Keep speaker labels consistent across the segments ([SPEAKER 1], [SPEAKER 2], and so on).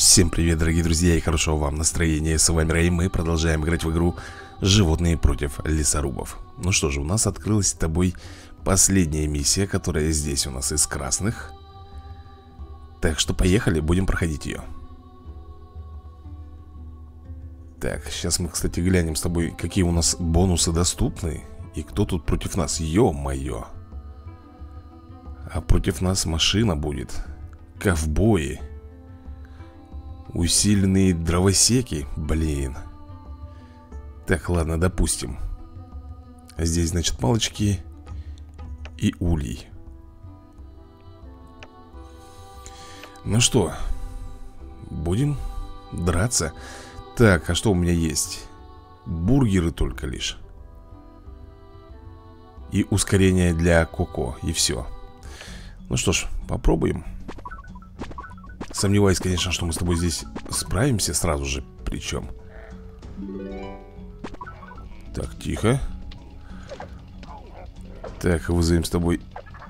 [SPEAKER 1] Всем привет, дорогие друзья, и хорошего вам настроения. С вами Рэй, мы продолжаем играть в игру «Животные против лесорубов». Ну что же, у нас открылась с тобой последняя миссия, которая здесь у нас из красных. Так что поехали, будем проходить ее. Так, сейчас мы, кстати, глянем с тобой, какие у нас бонусы доступны. И кто тут против нас, ё-моё. А против нас машина будет. Ковбои. Усиленные дровосеки, блин. Так, ладно, допустим. Здесь, значит, палочки и улей. Ну что, будем драться. Так, а что у меня есть? Бургеры только лишь. И ускорение для Коко, и все. Ну что ж, попробуем. Сомневаюсь, конечно, что мы с тобой здесь справимся сразу же. Причем. Так, тихо. Так, вызовем с тобой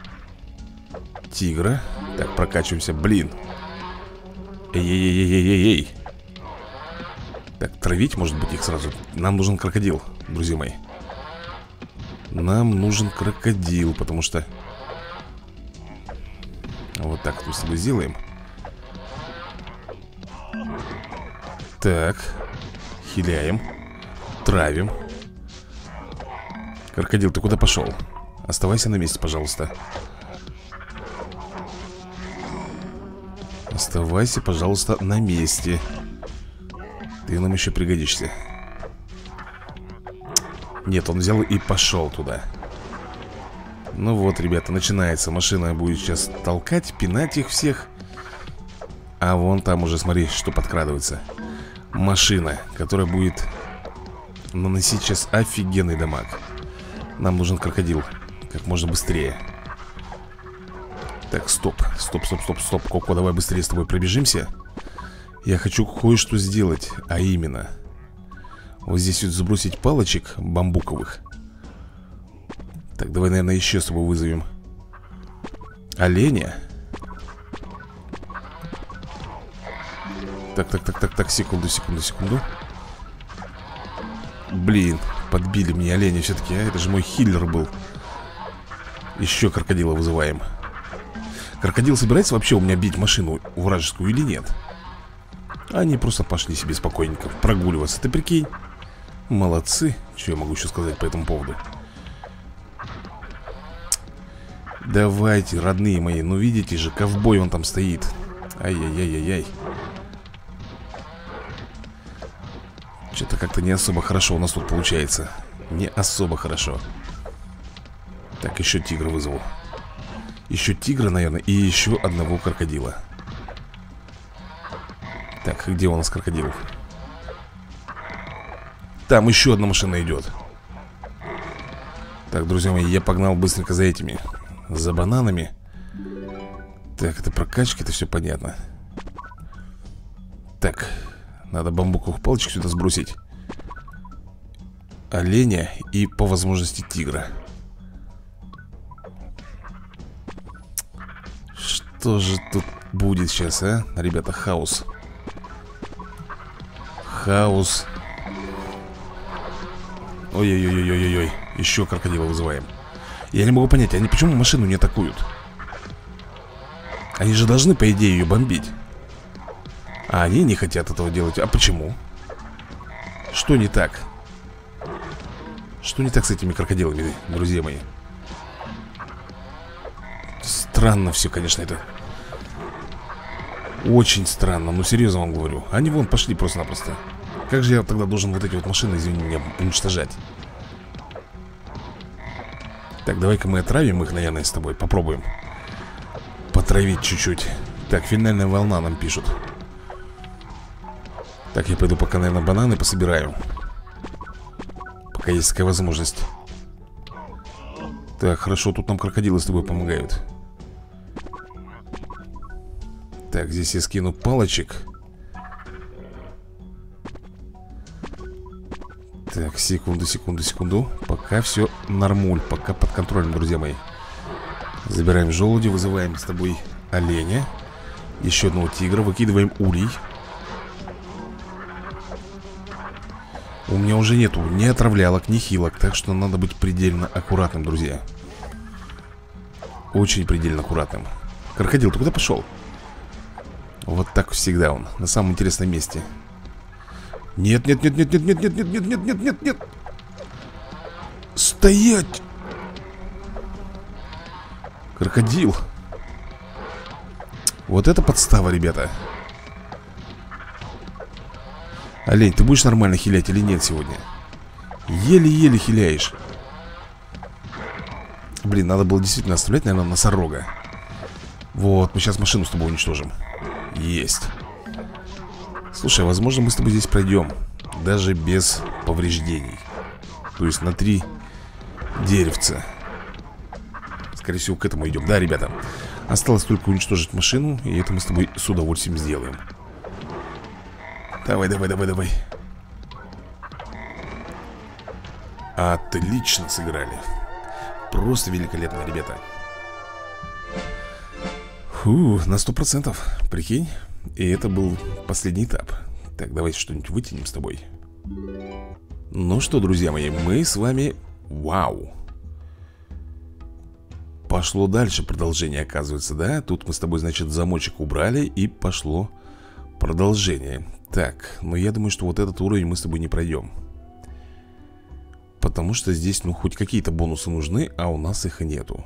[SPEAKER 1] тигра. Так, прокачиваемся, блин. Эй-эй-эй-эй-эй-эй. Так, травить, может быть, их сразу. Нам нужен крокодил, друзья мои. Нам нужен крокодил, потому что... Вот так мы с тобой сделаем. Так, хиляем. Травим. Крокодил, ты куда пошел? Оставайся на месте, пожалуйста. Оставайся, пожалуйста, на месте. Ты нам еще пригодишься. Нет, он взял и пошел туда. Ну вот, ребята, начинается. Машина будет сейчас толкать, пинать их всех. А вон там уже, смотри, что подкрадывается. Машина, которая будет наносить сейчас офигенный дамаг. Нам нужен крокодил как можно быстрее. Так, стоп, стоп, стоп, стоп, стоп. Коко, давай быстрее с тобой пробежимся. Я хочу кое-что сделать. А именно вот здесь вот сбросить палочек бамбуковых. Так, давай, наверное, еще с тобой вызовем оленя. Так, секунду. Блин, подбили мне оленя все-таки, а? Это же мой хиллер был. Еще крокодила вызываем. Крокодил собирается вообще у меня бить машину вражескую или нет? Они просто пошли себе спокойненько прогуливаться. Ты прикинь? Молодцы. Что я могу еще сказать по этому поводу? Давайте, родные мои. Ну видите же, ковбой он там стоит. Ай-яй-яй-яй-яй. Что-то как-то не особо хорошо у нас тут получается. Не особо хорошо. Так, еще тигра вызову. Еще тигра, наверное, и еще одного крокодила. Так, где у нас крокодил? Там еще одна машина идет. Так, друзья мои, я погнал быстренько за этими. За бананами. Так, это прокачка, это все понятно. Так, надо бамбуковых палочек сюда сбросить. Оленя и по возможности тигра. Что же тут будет сейчас, а? Ребята, хаос. Хаос. Ой-ой-ой-ой-ой-ой. Еще крокодила вызываем. Я не могу понять, они почему машину не атакуют? Они же должны, по идее, ее бомбить. А они не хотят этого делать. А почему? Что не так? Что не так с этими крокодилами, друзья мои? Странно все, конечно, это. Очень странно, ну серьезно вам говорю. Они вон пошли просто-напросто. Как же я тогда должен вот эти вот машины, извини меня, уничтожать? Так, давай-ка мы отравим их, наверное, с тобой. Попробуем потравить чуть-чуть. Так, финальная волна нам пишут. Так, я пойду пока, наверное, бананы пособираю. Пока есть такая возможность. Так, хорошо, тут нам крокодилы с тобой помогают. Так, здесь я скину палочек. Так, секунду. Пока все нормуль, пока под контролем, друзья мои. Забираем желуди, вызываем с тобой оленя. Еще одного тигра, выкидываем улей. У меня уже нету ни отравлялок, ни хилок. Так что надо быть предельно аккуратным, друзья. Очень предельно аккуратным. Крокодил, ты куда пошел? Вот так всегда он, на самом интересном месте. Нет, нет, нет, нет, нет, нет, нет, нет, нет, нет, нет, нет, нет. Стоять! Крокодил. Вот это подстава, ребята. Олень, ты будешь нормально хилять или нет сегодня? Еле-еле хиляешь. Блин, надо было действительно оставлять, наверное, носорога. Вот, мы сейчас машину с тобой уничтожим. Есть. Слушай, возможно, мы с тобой здесь пройдем даже без повреждений. То есть на 3 деревца. Скорее всего, к этому идем. Да, ребята, осталось только уничтожить машину, и это мы с тобой с удовольствием сделаем. Давай, давай, давай, давай. Отлично сыграли. Просто великолепно, ребята. Фу, на 100%. Прикинь. И это был последний этап. Так, давайте что-нибудь вытянем с тобой. Ну что, друзья мои, мы с вами... Вау. Пошло дальше продолжение, оказывается, да? Тут мы с тобой, значит, замочек убрали, и пошло продолжение. Так, но я думаю, что вот этот уровень мы с тобой не пройдем. Потому что здесь, ну, хоть какие-то бонусы нужны, а у нас их нету.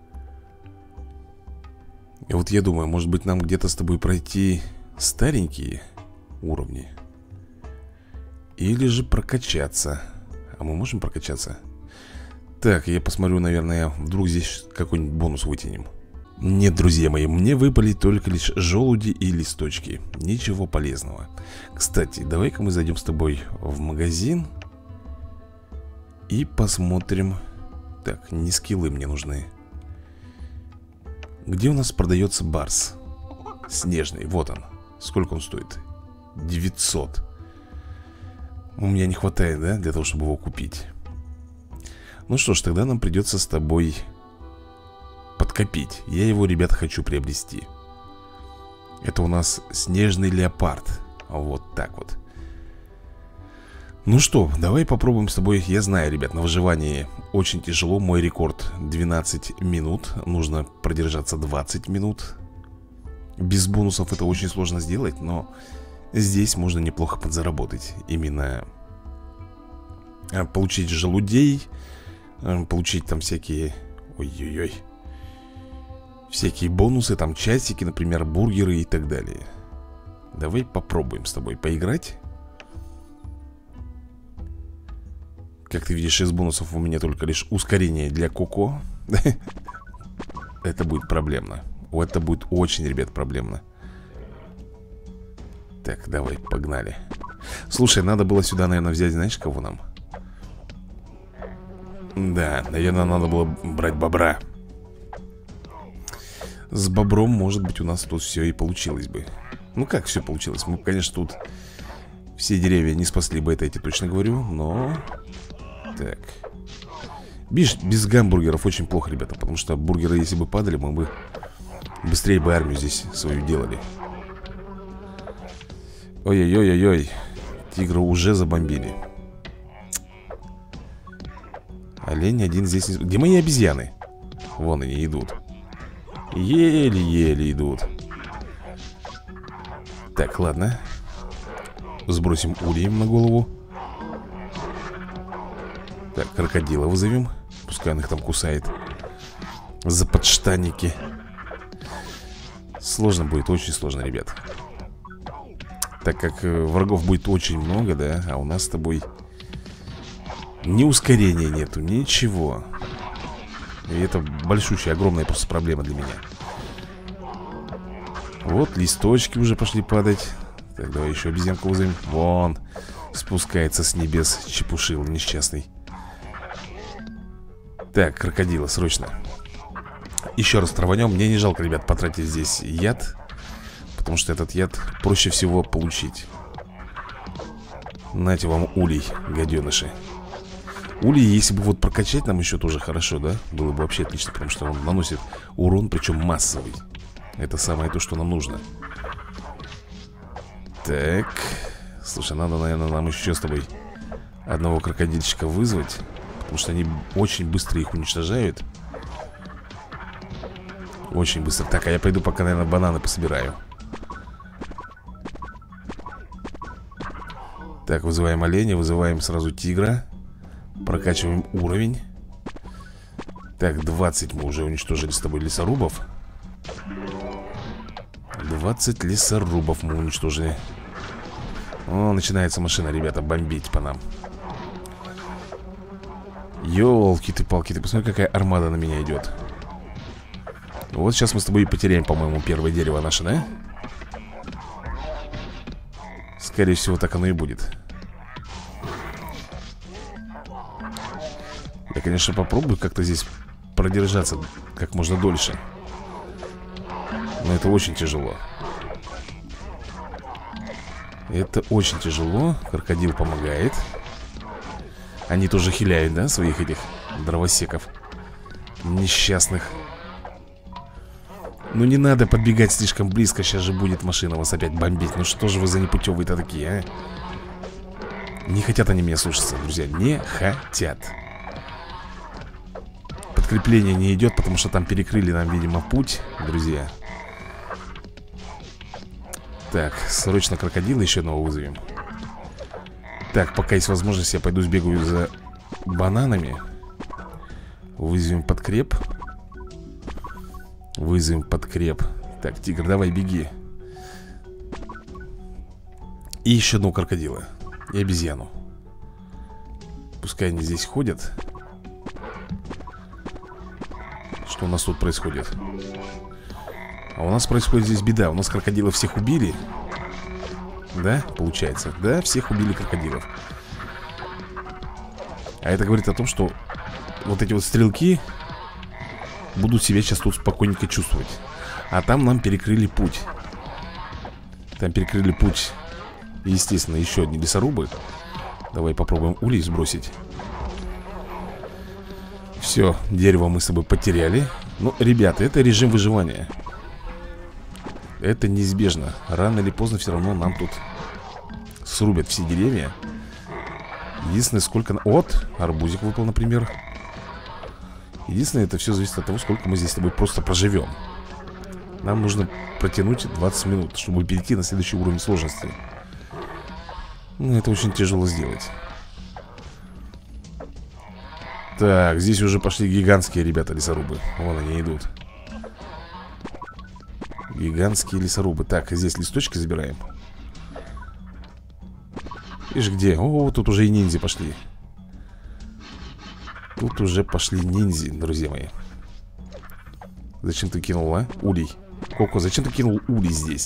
[SPEAKER 1] И вот я думаю, может быть, нам где-то с тобой пройти старенькие уровни. Или же прокачаться. А мы можем прокачаться? Так, я посмотрю, наверное, вдруг здесь какой-нибудь бонус вытянем. Нет, друзья мои, мне выпали только лишь желуди и листочки. Ничего полезного. Кстати, давай-ка мы зайдем с тобой в магазин и посмотрим. Так, не скиллы мне нужны. Где у нас продается барс? Снежный, вот он. Сколько он стоит? 900. У меня не хватает, да, для того, чтобы его купить. Ну что ж, тогда нам придется с тобой подкопить. Я его, ребята, хочу приобрести. Это у нас снежный леопард. Вот так вот. Ну что, давай попробуем с тобой. Я знаю, ребят, на выживании очень тяжело. Мой рекорд 12 минут. Нужно продержаться 20 минут. Без бонусов это очень сложно сделать, но здесь можно неплохо подзаработать. Именно получить желудей, получить там всякие... Ой-ой-ой. Всякие бонусы, там часики, например, бургеры и так далее. Давай попробуем с тобой поиграть. Как ты видишь, из бонусов у меня только лишь ускорение для Коко. Это будет проблемно. Это будет очень, ребят, проблемно. Так, давай, погнали. Слушай, надо было сюда, наверное, взять, знаешь, кого нам? Да, наверное, надо было брать бобра. С бобром, может быть, у нас тут все и получилось бы. Ну как все получилось? Мы, конечно, тут все деревья не спасли бы, это я тебе точно говорю. Но... Так. Видишь, без гамбургеров очень плохо, ребята. Потому что бургеры, если бы падали, мы бы быстрее бы армию здесь свою делали. Ой-ой-ой-ой-ой. Тигры уже забомбили. Олень один здесь не... Где мои обезьяны? Вон они идут. Еле-еле идут. Так, ладно. Сбросим ульем на голову. Так, крокодила вызовем. Пускай он их там кусает. За подштанники. Сложно будет, очень сложно, ребят. Так как врагов будет очень много, да. А у нас с тобой ни ускорения нету, ничего. И это большущая, огромная просто проблема для меня. Вот листочки уже пошли падать. Так, давай еще обезьянку вызовем. Вон, спускается с небес чепушил несчастный. Так, крокодила, срочно. Еще раз траванем. Мне не жалко, ребят, потратить здесь яд. Потому что этот яд проще всего получить. Нате вам улей, гаденыши. Улей, если бы вот прокачать нам еще тоже хорошо, да? Было бы вообще отлично, потому что он наносит урон, причем массовый. Это самое то, что нам нужно. Так. Слушай, надо, наверное, нам еще с тобой одного крокодильчика вызвать, потому что они очень быстро их уничтожают. Очень быстро. Так, а я пойду пока, наверное, бананы пособираю. Так, вызываем оленя, вызываем сразу тигра. Прокачиваем уровень. Так, 20 мы уже уничтожили с тобой лесорубов. 20 лесорубов мы уничтожили. О, начинается машина, ребята, бомбить по нам. Ёлки ты палки, ты посмотри, какая армада на меня идет. Вот сейчас мы с тобой и потеряем, по-моему, первое дерево наше, да? Скорее всего, так оно и будет. Я, конечно, попробую как-то здесь продержаться как можно дольше. Но это очень тяжело. Это очень тяжело. Крокодил помогает. Они тоже хиляют, да, своих этих дровосеков несчастных. Ну не надо подбегать слишком близко. Сейчас же будет машина вас опять бомбить. Ну что же вы за непутевые-то такие, а? Не хотят они меня слушаться, друзья. Не хотят. Подкрепление не идет, потому что там перекрыли нам, видимо, путь, друзья. Так, срочно крокодила еще одного вызовем. Так, пока есть возможность, я пойду сбегаю за бананами. Вызовем подкреп. Вызовем подкреп. Так, тигр, давай, беги. И еще одного крокодила. И обезьяну. Пускай они здесь ходят. Что у нас тут происходит? А у нас происходит здесь беда. У нас крокодилов всех убили. Да, получается? Да, всех убили крокодилов. А это говорит о том, что вот эти вот стрелки будут себя сейчас тут спокойненько чувствовать. А там нам перекрыли путь. Там перекрыли путь. И, естественно, еще одни лесорубы. Давай попробуем улей сбросить. Все, дерево мы с собой потеряли. Ну, ребята, это режим выживания. Это неизбежно. Рано или поздно все равно нам тут срубят все деревья. Единственное, сколько... Вот, арбузик выпал, например. Единственное, это все зависит от того, сколько мы здесь с тобой просто проживем. Нам нужно протянуть 20 минут, чтобы перейти на следующий уровень сложности. Ну, это очень тяжело сделать. Так, здесь уже пошли гигантские, ребята, лесорубы. Вон они идут. Гигантские лесорубы. Так, здесь листочки забираем. Видишь, где? О, тут уже и ниндзя пошли. Тут уже пошли ниндзя, друзья мои. Зачем ты кинул, а? Улей. Коко, зачем ты кинул улей здесь?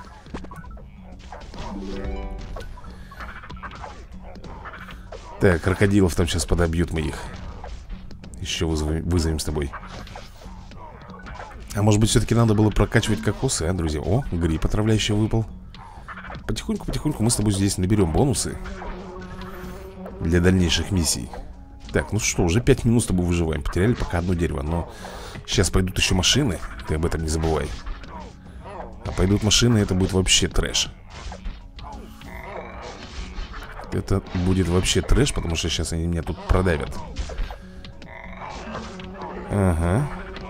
[SPEAKER 1] Так, крокодилов там сейчас подобьют мы их. Еще вызовем с тобой. А может быть, все-таки надо было прокачивать кокосы, а, друзья? О, гриб отравляющий выпал. Потихоньку-потихоньку мы с тобой здесь наберем бонусы для дальнейших миссий. Так, ну что, уже 5 минут с тобой выживаем. Потеряли пока одно дерево, но сейчас пойдут еще машины. Ты об этом не забывай. А пойдут машины, это будет вообще трэш. Это будет вообще трэш, потому что сейчас они меня тут продавят. Ага.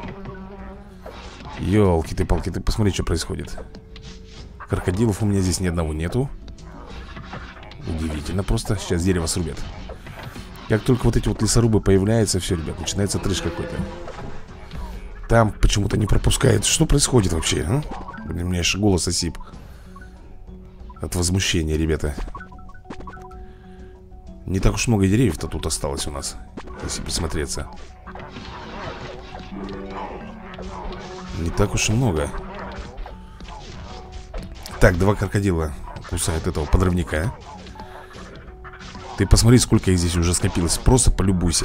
[SPEAKER 1] Ёлки ты палки, ты посмотри, что происходит. Крокодилов у меня здесь ни одного нету. Удивительно просто. Сейчас дерево срубят. Как только вот эти вот лесорубы появляются, все, ребят, начинается трэш какой-то. Там почему-то не пропускает. Что происходит вообще, а? Блин, у меня аж голос осип от возмущения, ребята. Не так уж много деревьев-то тут осталось у нас, если присмотреться. Не так уж и много. Так, 2 крокодила кусают этого подрывника. Ты посмотри, сколько их здесь уже скопилось. Просто полюбуйся.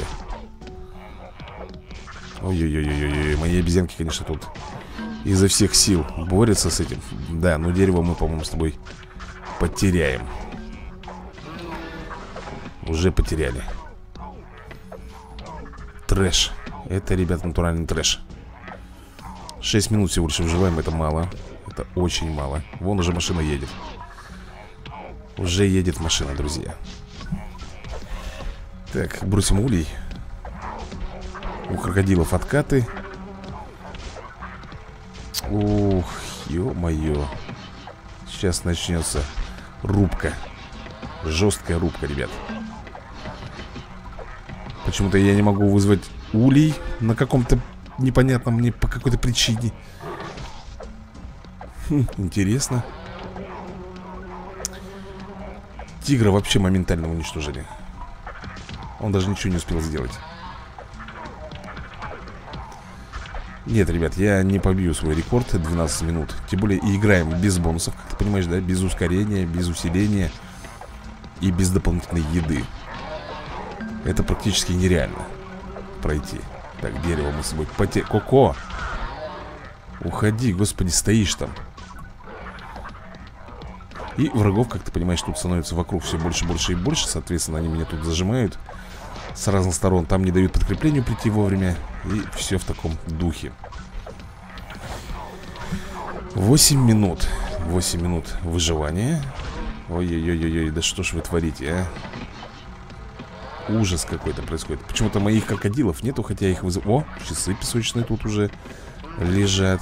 [SPEAKER 1] Ой-ой-ой-ой-ой. Мои обезьянки, конечно, тут изо всех сил борются с этим. Да, но дерево мы, по-моему, с тобой потеряем. Уже потеряли. Трэш. Это, ребят, натуральный трэш. 6 минут всего лишь выживаем, это мало. Это очень мало. Вон уже машина едет. Уже едет машина, друзья. Так, бросим улей. У крокодилов откаты. Ух, ё-моё. Сейчас начнется рубка. Жесткая рубка, ребят. Почему-то я не могу вызвать улей на каком-то непонятном мне по какой-то причине. Интересно. Тигра вообще моментально уничтожили. Он даже ничего не успел сделать. Нет, ребят, я не побью свой рекорд 12 минут. Тем более и играем без бонусов, как ты понимаешь, да? Без ускорения, без усиления и без дополнительной еды. Это практически нереально пройти. Так, дерево мы с собой потеряли. Коко! Уходи, господи, стоишь там. И врагов, как ты понимаешь, тут становится вокруг все больше, больше и больше. Соответственно, они меня тут зажимают с разных сторон. Там не дают подкреплению прийти вовремя. И все в таком духе. 8 минут. 8 минут выживания. Ой-ой-ой-ой, да что ж вы творите, а? Ужас какой-то происходит. Почему-то моих крокодилов нету, хотя их вызов... О, часы песочные тут уже лежат.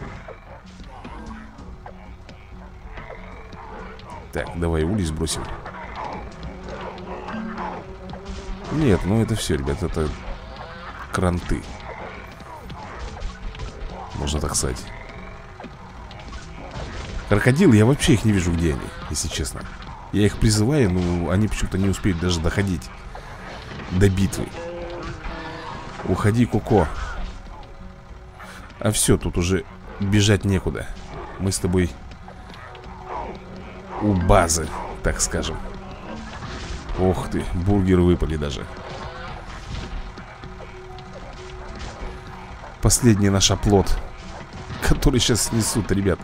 [SPEAKER 1] Так, давай улей сбросим. Нет, ну это все, ребят, это кранты. Можно так сказать. Крокодилы, я вообще их не вижу, где они, если честно. Я их призываю, но они почему-то не успеют даже доходить до битвы. Уходи, Коко. А все, тут уже бежать некуда. Мы с тобой у базы, так скажем. Ох ты, бургеры выпали даже. Последний наш оплот, который сейчас снесут, ребят.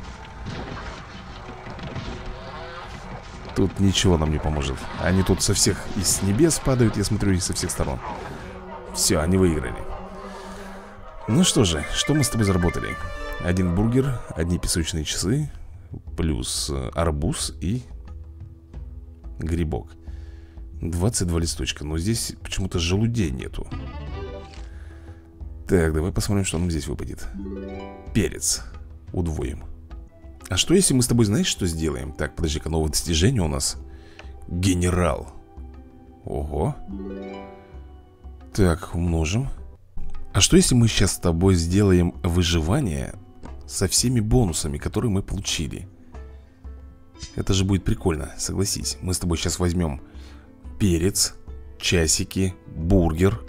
[SPEAKER 1] Тут ничего нам не поможет. Они тут со всех и с небес падают, я смотрю, и со всех сторон. Все, они выиграли. Ну что же, что мы с тобой заработали? 1 бургер, 1 песочные часы, плюс арбуз и грибок. 22 листочка. Но здесь почему-то желудей нету. Так, давай посмотрим, что нам здесь выпадет. Перец. Удвоим. А что если мы с тобой, знаешь, что сделаем? Так, подожди-ка, новое достижение у нас. Генерал. Ого. Так, умножим. А что если мы сейчас с тобой сделаем выживание со всеми бонусами, которые мы получили? Это же будет прикольно, согласись. Мы с тобой сейчас возьмем перец, часики, бургер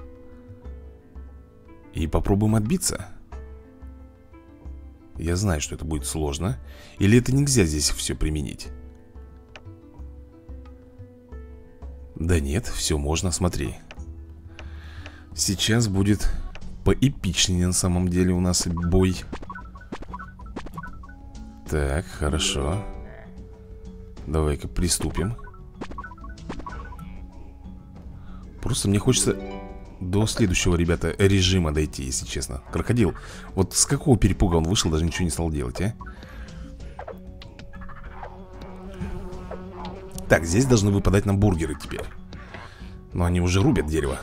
[SPEAKER 1] и попробуем отбиться. Я знаю, что это будет сложно. Или это нельзя здесь все применить? Да нет, все можно, смотри. Сейчас будет поэпичнее на самом деле у нас бой. Так, хорошо. Давай-ка приступим. Просто мне хочется до следующего, ребята, режима дойти, если честно. Крокодил, вот с какого перепуга он вышел, даже ничего не стал делать, а? Так, здесь должны выпадать нам бургеры теперь. Но они уже рубят дерево.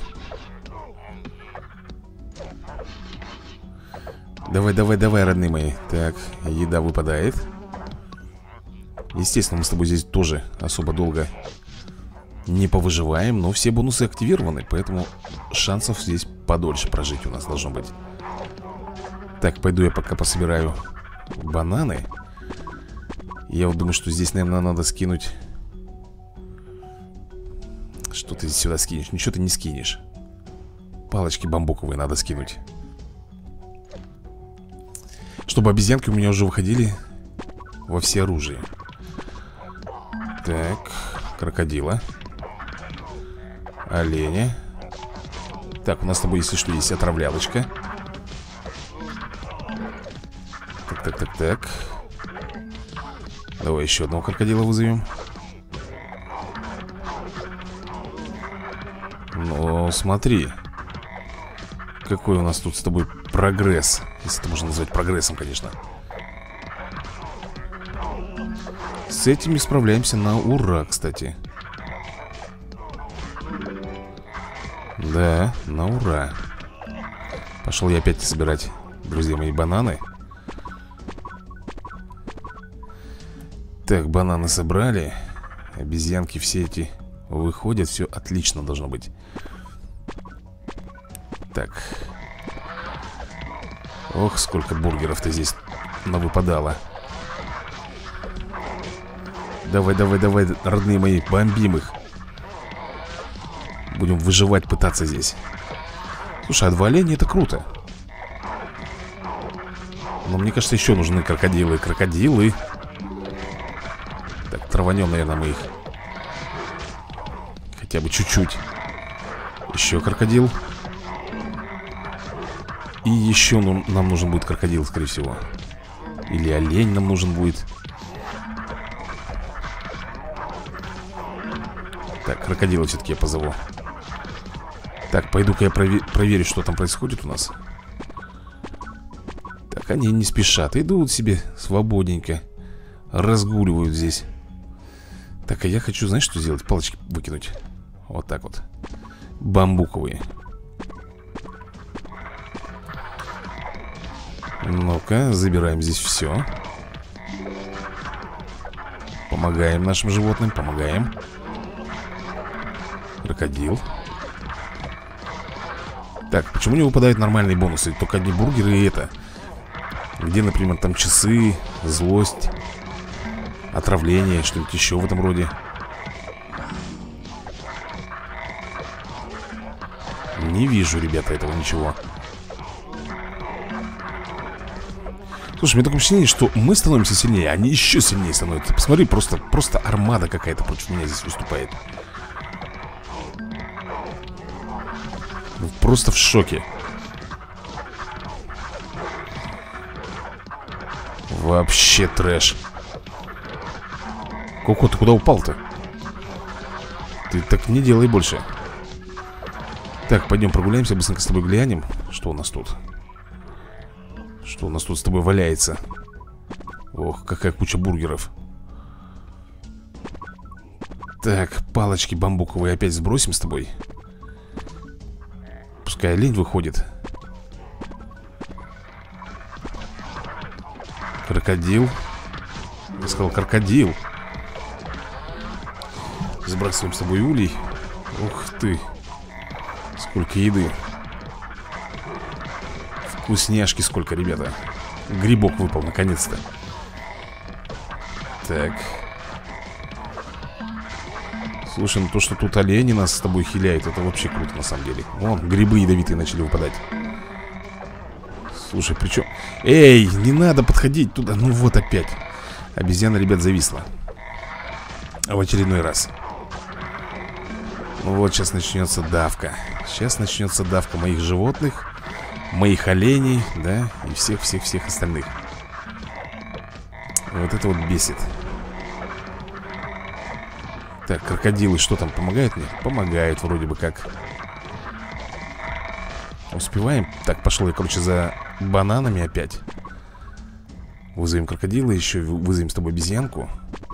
[SPEAKER 1] Давай, давай, давай, родные мои. Так, еда выпадает. Естественно, мы с тобой здесь тоже особо долго не повыживаем, но все бонусы активированы, поэтому шансов здесь подольше прожить у нас должно быть. Так, пойду я пока пособираю бананы. Я вот думаю, что здесь, наверное, надо скинуть. Что ты сюда скинешь? Ничего ты не скинешь. Палочки бамбуковые надо скинуть, чтобы обезьянки у меня уже выходили во всеоружие. Так, крокодила, оленя. Так, у нас с тобой, если что, есть отравлялочка. Так, так, так, так. Давай еще одного крокодила вызовем. Ну, смотри, какой у нас тут с тобой прогресс. Если это можно назвать прогрессом, конечно. С этими справляемся на ура, кстати. Да, на ура. Пошел я опять собирать, друзья мои, бананы. Так, бананы собрали. Обезьянки все эти выходят. Все отлично должно быть. Так. Ох, сколько бургеров-то здесь навыпадало. Давай, давай, давай, родные мои, бомбим их. Будем выживать, пытаться здесь. Слушай, а 2 оленя это круто. Но мне кажется, еще нужны крокодилы. Крокодилы. Так, траванем, наверное, мы их. Хотя бы чуть-чуть. Еще крокодил. И еще нам нужен будет крокодил, скорее всего. Или олень нам нужен будет. Так, крокодила все-таки я позову. Так, пойду-ка я проверю, что там происходит у нас. Так, они не спешат, идут себе свободненько. Разгуливают здесь. Так, а я хочу, знаешь, что сделать? Палочки выкинуть. Вот так вот. Бамбуковые. Ну-ка, забираем здесь все. Помогаем нашим животным, помогаем. Крокодил. Так, почему не выпадают нормальные бонусы? Только одни бургеры и это. Где, например, там часы, злость, отравление, что-нибудь еще в этом роде. Не вижу, ребята, этого ничего. Слушай, мне такое впечатление, что мы становимся сильнее, а они еще сильнее становятся. Посмотри, просто армада какая-то против меня здесь выступает. Просто в шоке. Вообще трэш. Коко, ты куда упал-то? Ты так не делай больше. Так, пойдем прогуляемся, быстренько с тобой глянем. Что у нас тут? Что у нас тут с тобой валяется? Ох, какая куча бургеров. Так, палочки бамбуковые опять сбросим с тобой. Пускай олень выходит. Крокодил. Я сказал крокодил. Сбрасываем с тобой улей. Ух ты. Сколько еды. Вкусняшки сколько, ребята. Грибок выпал наконец-то. Так. Слушай, ну то, что тут олени нас с тобой хиляют, это вообще круто на самом деле. Вон, грибы ядовитые начали выпадать. Слушай, причем... Эй, не надо подходить туда. Ну вот опять. Обезьяна, ребят, зависла. А в очередной раз. Ну вот, сейчас начнется давка. Сейчас начнется давка моих животных, моих оленей, да, и всех-всех-всех остальных. Вот это вот бесит. Так, крокодилы что там, помогают мне? Помогают вроде бы как. Успеваем? Так, пошел я, короче, за бананами опять. Вызовем крокодила, еще вызовем с тобой обезьянку.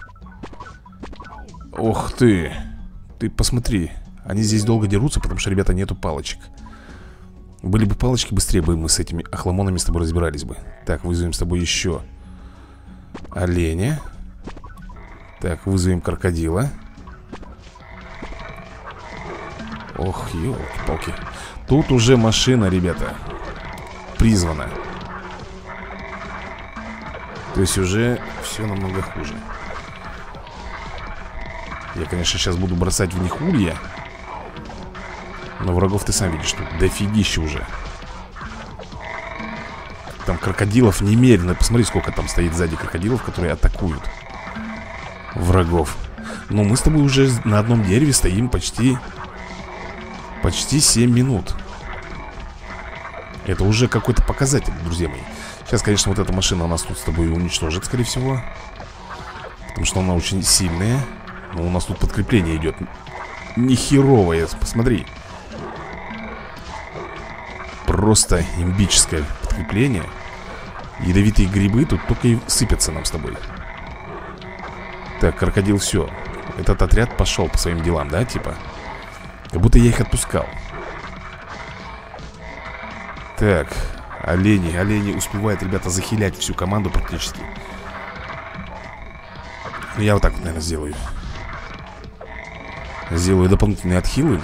[SPEAKER 1] Ох ты. Ты посмотри. Они здесь долго дерутся, потому что, ребята, нету палочек. Были бы палочки, быстрее бы мы с этими охламонами с тобой разбирались бы. Так, вызовем с тобой еще оленя. Так, вызовем крокодила. Ох, ёлки-палки. Тут уже машина, ребята, призвана. То есть уже все намного хуже. Я, конечно, сейчас буду бросать в них улья. Но врагов ты сам видишь, тут дофигища уже. Там крокодилов немерено. Посмотри, сколько там стоит сзади крокодилов, которые атакуют врагов. Но мы с тобой уже на одном дереве стоим почти 7 минут. Это уже какой-то показатель, друзья мои. Сейчас, конечно, вот эта машина нас тут с тобой уничтожит, скорее всего. Потому что она очень сильная. Но у нас тут подкрепление идет нехеровое, посмотри. Просто имбическое подкрепление. Ядовитые грибы тут только и сыпятся нам с тобой. Так, крокодил, все. Этот отряд пошел по своим делам, да, типа? Как будто я их отпускал. Так, олени успевают, ребята, захилять всю команду практически. Я вот так вот, наверное, сделаю. Сделаю дополнительные отхилы.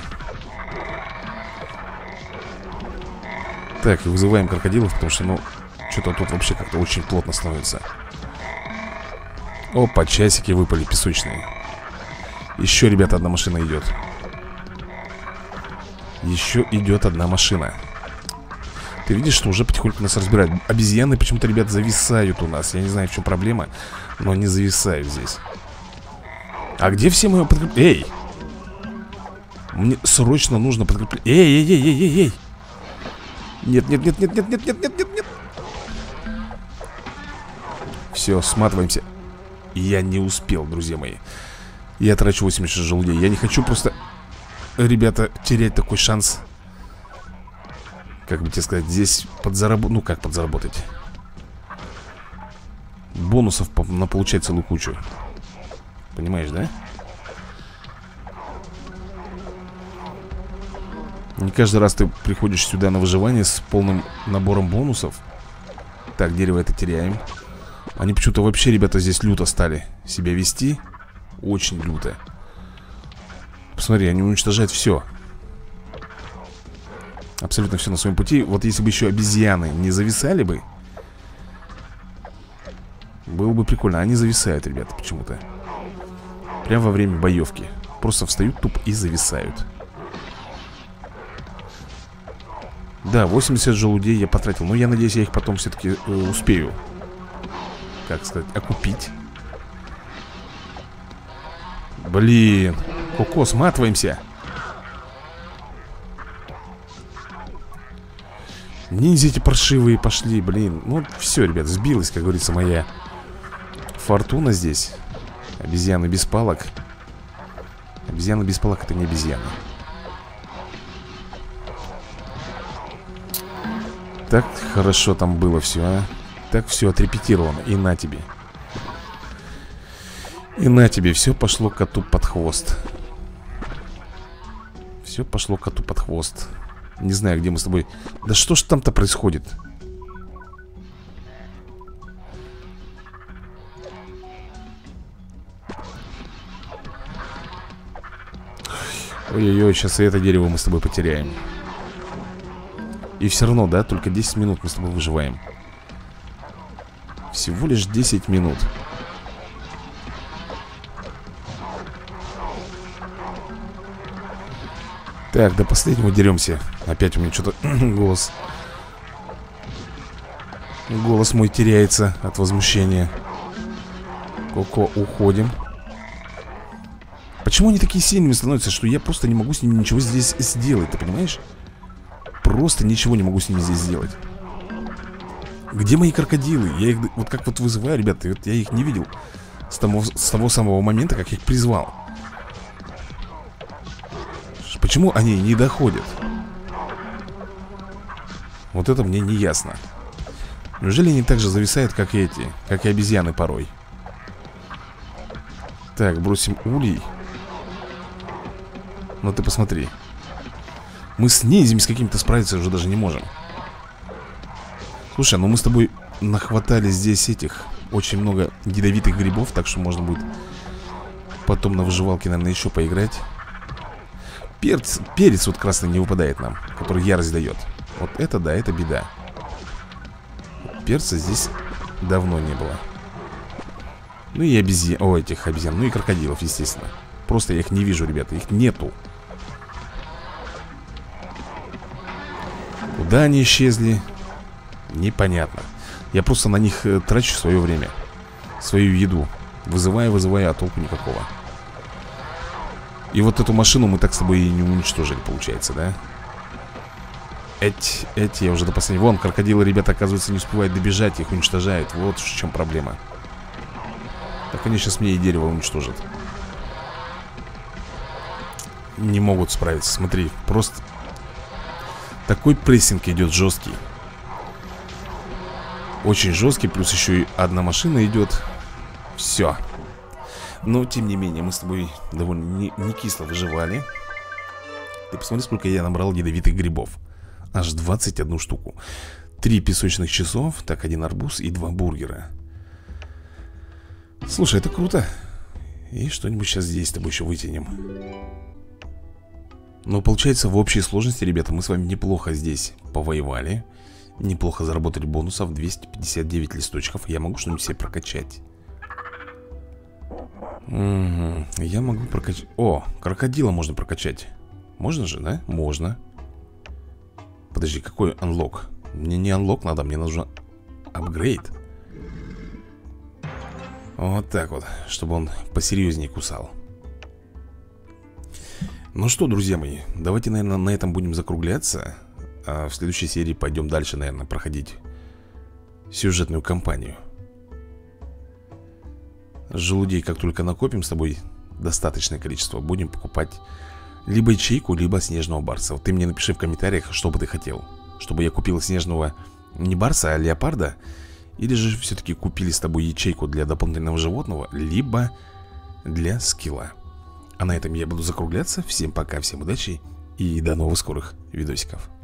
[SPEAKER 1] Так, и вызываем крокодилов, потому что, ну, что-то тут вообще как-то очень плотно становится. Опа, часики выпали песочные. Еще, ребята, одна машина идет. Еще идет одна машина. Ты видишь, что уже потихоньку нас разбирают. Обезьяны почему-то, ребят, зависают у нас. Я не знаю, в чем проблема, но они зависают здесь. А где все мои подкрепления? Эй! Мне срочно нужно подкрепление. Эй! Нет. Все, сматываемся. Я не успел, друзья мои. Я трачу 86 желудей. Я не хочу просто, ребята, терять такой шанс. Как бы тебе сказать, здесь подзаработать. Ну как подзаработать? Бонусов получать целую кучу. Понимаешь, да? Не каждый раз ты приходишь сюда на выживание с полным набором бонусов. Так, дерево это теряем. Они почему-то вообще, ребята, здесь люто стали себя вести. Очень люто. Посмотри, они уничтожают все. Абсолютно все на своем пути. Вот если бы еще обезьяны не зависали бы, было бы прикольно. Они зависают, ребята, почему-то. Прямо во время боевки. Просто встают тупо и зависают. Да, 80 желудей я потратил. Но я надеюсь, я их потом все-таки успею, как сказать, окупить. Блин. Коко, сматываемся. Ниндзя эти паршивые пошли, блин. Ну, все, ребят, сбилась, как говорится, моя фортуна здесь. Обезьяны без палок. Обезьяны без палок — это не обезьяны. Так хорошо там было все, а. Так все отрепетировано. И на тебе. И на тебе. Все пошло коту под хвост. Все пошло коту под хвост. Не знаю, где мы с тобой. Да что ж там-то происходит? Ой-ой-ой, сейчас и это дерево мы с тобой потеряем. И все равно, да, только 10 минут мы с тобой выживаем. Всего лишь 10 минут. Так, до последнего деремся. Опять у меня что-то голос мой теряется от возмущения. Коко, уходим. Почему они такие сильными становятся, что я просто не могу с ними ничего здесь сделать, ты понимаешь? Просто ничего не могу с ними здесь сделать. Где мои крокодилы? Я их вот как вот вызываю, ребята, вот я их не видел с того самого момента, как я их призвал. Почему они не доходят? Вот это мне не ясно. Неужели они так же зависают, как и эти, как и обезьяны порой? Так, бросим улей. Ну ты посмотри. Мы с ниндзями с какими-то справиться уже даже не можем. Слушай, ну мы с тобой нахватали здесь этих очень много ядовитых грибов, так что можно будет потом на выживалке, наверное, еще поиграть. Перец вот красный не выпадает нам, который ярость дает. Вот это да, это беда. Перца здесь давно не было. Ну и этих обезьян, ну и крокодилов, естественно. Просто я их не вижу, ребята, их нету. Куда они исчезли? Непонятно. Я просто на них трачу свое время, свою еду. Вызываю, а толку никакого. И вот эту машину мы так с тобой и не уничтожили, получается, да? Эти я уже до последнего. Вон, крокодилы, ребята, оказывается, не успевают добежать, их уничтожают. Вот в чем проблема. Так они сейчас мне и дерево уничтожат. Не могут справиться, смотри. Просто такой прессинг идет жесткий. Очень жесткий, плюс еще и одна машина идет. Все. Но, тем не менее, мы с тобой довольно не кисло выживали. Ты посмотри, сколько я набрал ядовитых грибов. аж 21 штуку. 3 песочных часов, так, 1 арбуз и 2 бургера. Слушай, это круто. И что-нибудь сейчас здесь с тобой еще вытянем. Но получается, в общей сложности, ребята, мы с вами неплохо здесь повоевали. Неплохо заработали бонусов. 259 листочков. Я могу что-нибудь себе прокачать? Я могу прокачать... О, крокодила можно прокачать. Можно же, да? Можно. Подожди, какой анлок? Мне не анлок надо, мне нужно апгрейд. Вот так вот, чтобы он посерьезнее кусал. Ну что, друзья мои, давайте, наверное, на этом будем закругляться. А в следующей серии пойдем дальше, наверное, проходить сюжетную кампанию. Желудей, как только накопим с тобой достаточное количество, будем покупать либо ячейку, либо снежного барса. Вот ты мне напиши в комментариях, что бы ты хотел. Чтобы я купил снежного не барса, а леопарда. Или же все-таки купили с тобой ячейку для дополнительного животного, либо для скилла. А на этом я буду закругляться. Всем пока, всем удачи и до новых скорых видосиков.